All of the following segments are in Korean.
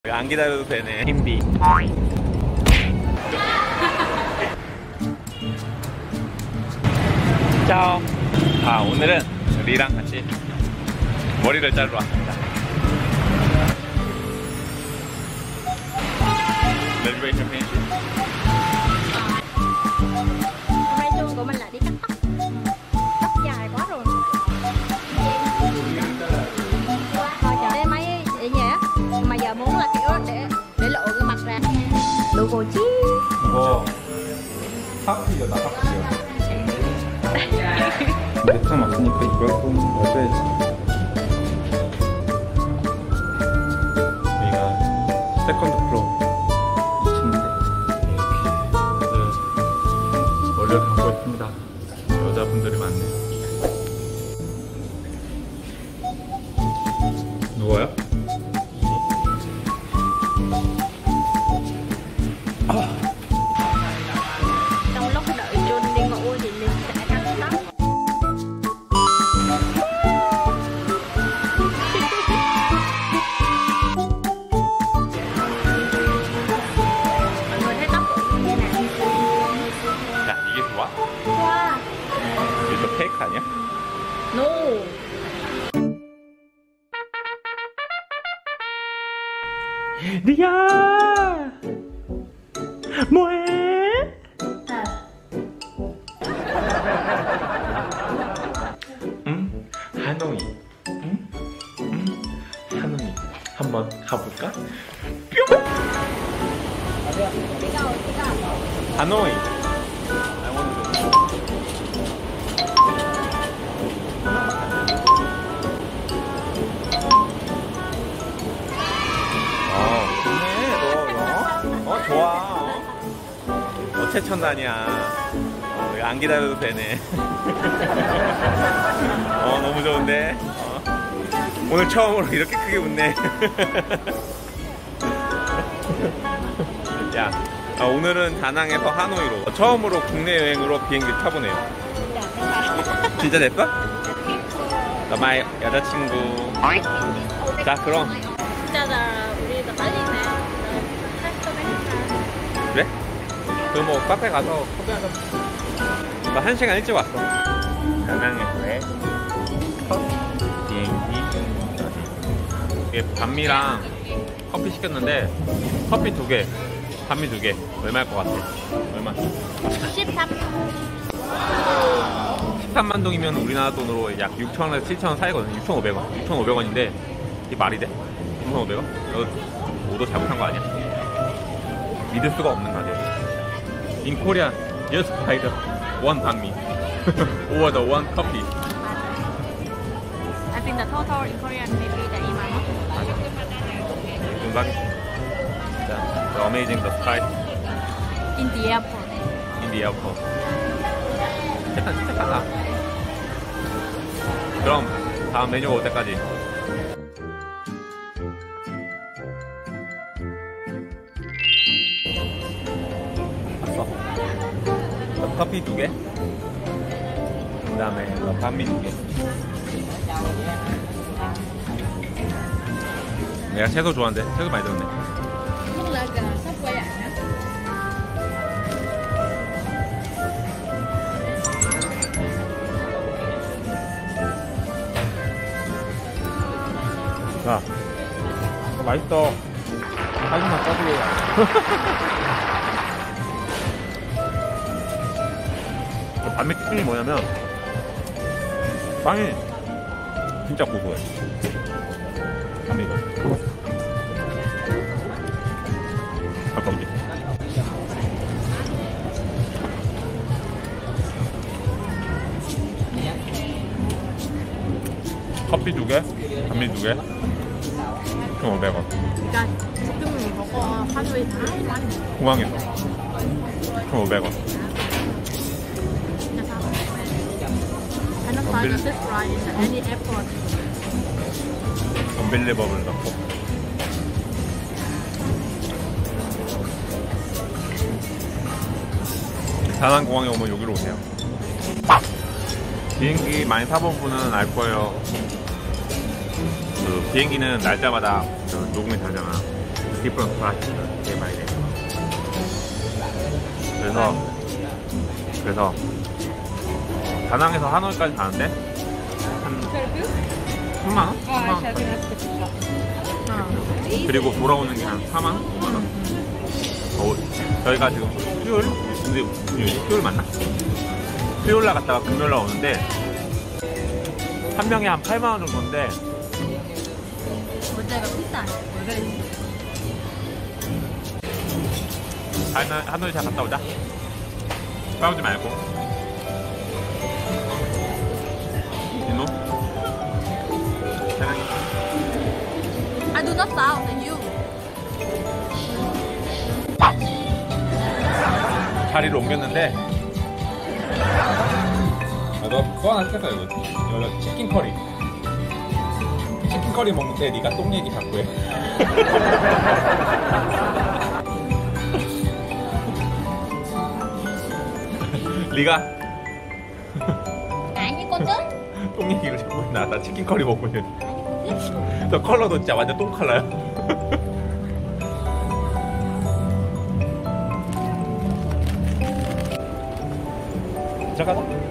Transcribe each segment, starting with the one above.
안 기다려도 되네. 힘비. 짜오. 오늘은 리랑 같이 머리를 자르러 왔습니다. Reservation finish? Hôm nay tour của mình là đi cắt tóc. Tóc dài quá rồi. Thôi chờ đây máy để nhẹ. Mà giờ muốn là kiểu để lộ cái mặt ra. Đủ cổ chi. 이거 파프리잖아, 파프리야. 맥상 왔으니까 이걸 좀 넣어줘야지. 여기가 세컨드 플로어 2층인데 이렇게 머리를 감고 있습니다. 여자분들이 많네요. 누워요? Trong lúc đợi Jun đi ngủ thì Linh sẽ cắt tóc. Mọi người thấy tóc của Linh như nào? 야, 이게 좋아? Wow. 이거 페이크 아니야? No. 리야! 뭐해? 응? 하노이. 응? 응? 하노이. 한번 가볼까? 뿅! 하노이. 좋아. 최첨단이야. 안 기다려도 되네. 너무 좋은데. 오늘 처음으로 이렇게 크게 웃네. 야, 오늘은 다낭에서 하노이로 처음으로 국내 여행으로 비행기 타보네요. 진짜 됐어? 너의 여자친구. 자, 그럼. 진짜 우리가 빨리 내. 그래? 그럼 뭐 카페 가서 커피 한잔. 나 1시간 일찍 왔어. 다낭에서의 첫 비행기 저지. 이게 반미랑 커피 시켰는데 커피 2개, 반미 2개 얼마일 것 같아? 얼마? 13만 동이면 우리나라 돈으로 약 6,000원에서 7,000원 사이거든. 6,500원. 6,500원인데 이게 말이 돼? 6,500원? 이거 오도 잘못한 거 아니야? 믿을 수가 없는 가격. In Korea, just buy the one 반미 or the one coffee. I think the total in Korean maybe the 이만 원. 눈박이. 자, the amazing the sky In the airport. in the airport. 일단 진짜 싸다. 그럼 다음 메뉴가 올 때까지. 커피 2개, 그 다음에 반미 2개. 내가 채소 좋아하는데 채소 많이 들었네. 자, 이거 맛있어. 하지만 떠들어야. 반미 특징이 뭐냐면 빵이 진짜 고소해. 반미가 가까운데. 커피 2개, 반미 2개, 1,500원. 그러니까 지금 먹어 하루에 다 많이. 공항에서 1,500원. Cannot find this price at any airport. 언빌리버블 넣고. 다낭공항에 오면 여기로 오세요. 비행기 많이 타본 분은 알 거예요. 그 비행기는 날짜마다 그 녹음이 되잖아. different price. 내 말이네. 그래서 다낭에서 하노이까지 가는데 한 3만 원? 3만 원? 그리고 돌아오는 게 한 4만 원? 5만 원? 저희가 지금 수요일 맞나? 수요일 날 갔다가 금요일 날 오는데 한 명에 한 8만 원 정도인데 모자가 비싸. 왜 그랬지? 하노이 잘 갔다 오자. 싸우지 말고. 민호? I do not sound at you. 자리를 옮겼는데 너 하나 시켰어 이거. 이거 치킨 커리. 치킨 커리 먹는데 네가 똥 얘기 자꾸 해. 네가 아니거든? 똥 얘기를 자꾸 해. 나 치킨 커리 먹고 있는데 너 컬러도 진짜 완전 똥 컬러야. 잠깐만.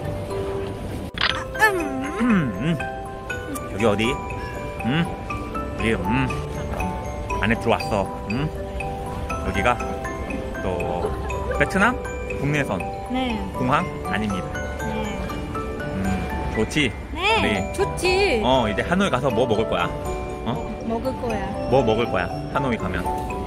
여기 어디? 여기 안에 들어왔어. 여기가 또 베트남 국내선 네. 공항 아닙니다. 네. 좋지? 네. 좋지. 이제 하노이 가서 뭐 먹을 거야? 먹을 거야. 뭐 먹을 거야? 하노이 가면?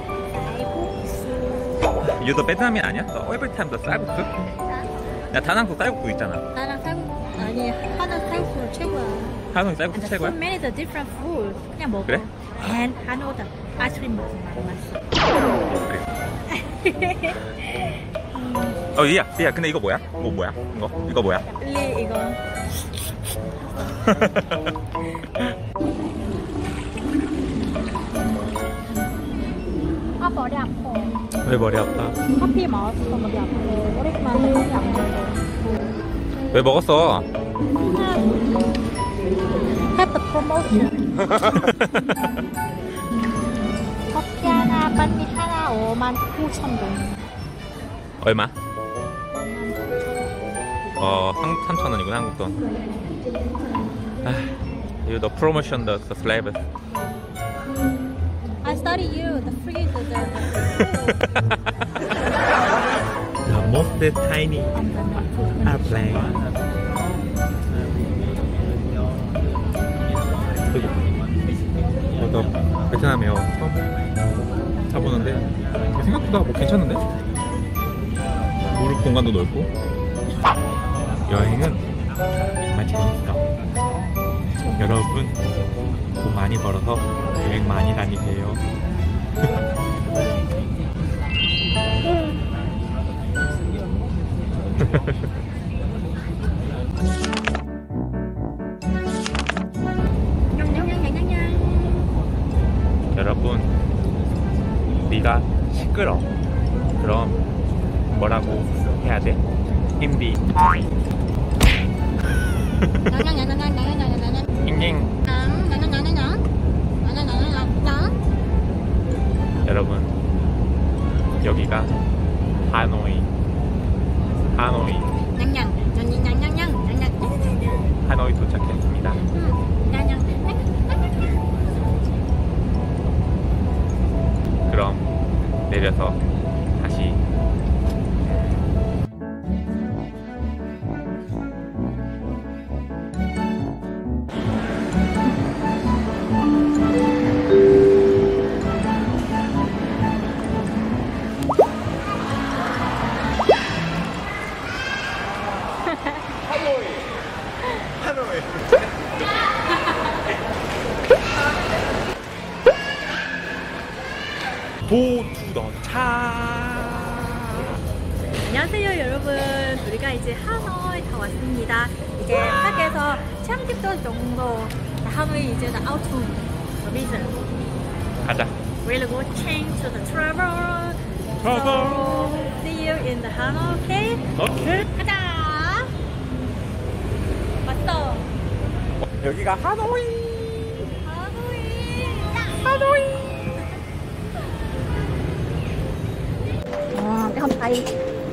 쌀국수. 이거 베트남이 아니야? every time 더 쌀국수? 야 다낭도 쌀국수 있잖아. 나랑 쌀국수 아니 하나 쌀국수 최고야. 하노이 쌀국수 And 최고야? so many the different food. 그냥 먹어. 그래? And 하노이다 아이스크림 먹지 그래. 리아 근데 이거 뭐야? 뭐야? 이거 뭐야? 리 이거. 아 머리 아파. 왜 머리 아파? 커피 마셔서 머리 아프고 오랜만에 머리 아프고. 왜 먹었어? Have the promotion. 커피 하나, 반미 하나 59,000동. 얼마? 3,000원이구나 한국 돈. 이거 너 프로모션 더 슬래브. I study you. The free the The most tiny airplane. 너 베트남 에어 처음 타보는데 생각보다 뭐 괜찮은데? 무릎 공간도 넓고 여행은 정말 재밌어. 여러분 돈 많이 벌어서 여행 많이 다니세요. 여러분 네가 시끄러. 그럼 뭐라고 해야 돼? 힘비. 잉잉. 여러분 여기가 하노이. 하노이 도착했습니다. 그럼 내려서 다시 안녕하세요 여러분. 우리가 이제 하노이 다 왔습니다. 이제 밖에서 30도 정도 하노이 이제 out to the reason. 가자. We'll go change to the travel. So, see you in the Hanoi, okay? 오케이. 가자. 왔어. 여기가 하노이. 하노이. 하노이. không thấy.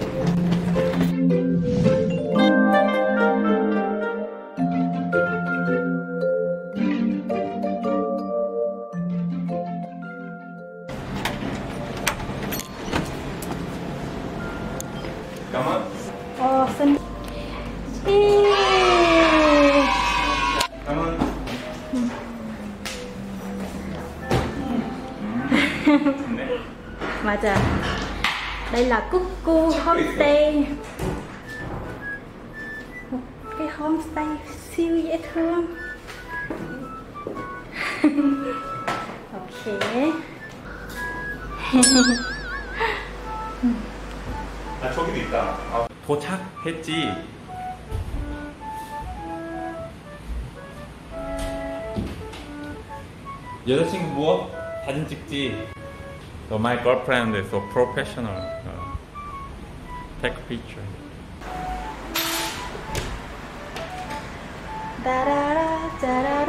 Cảm ơn. Xin. Cảm ơn. 네. 맞아. Đây là Cuckoo Homestay. Một cái homestay siêu dễ thương. Ok. 아 저기도 있다. 아, 도착했지. 여자친구 뭐? 사진 찍지. So my girlfriend is so professional. Take a picture. 따라라 짜라.